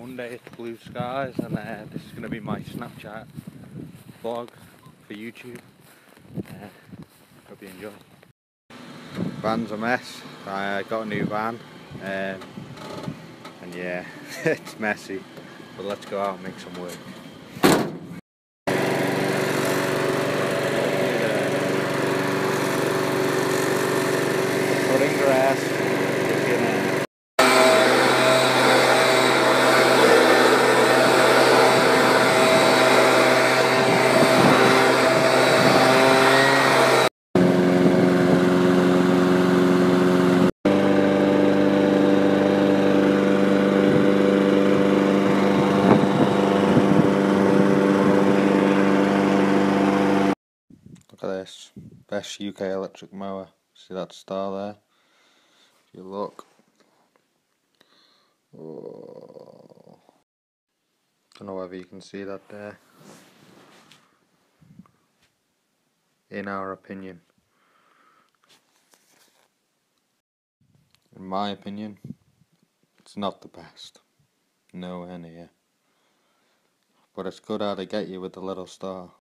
Monday, it's blue skies, and this is going to be my Snapchat vlog for YouTube. Hope you enjoy. Van's a mess. I got a new van, and yeah, it's messy, but let's go out and make some work. Cutting grass. Look at this, best UK electric mower. See that star there? If you look. Oh. Don't know whether you can see that there. In our opinion. In my opinion, it's not the best. Nowhere near. But it's good how they get you with the little star.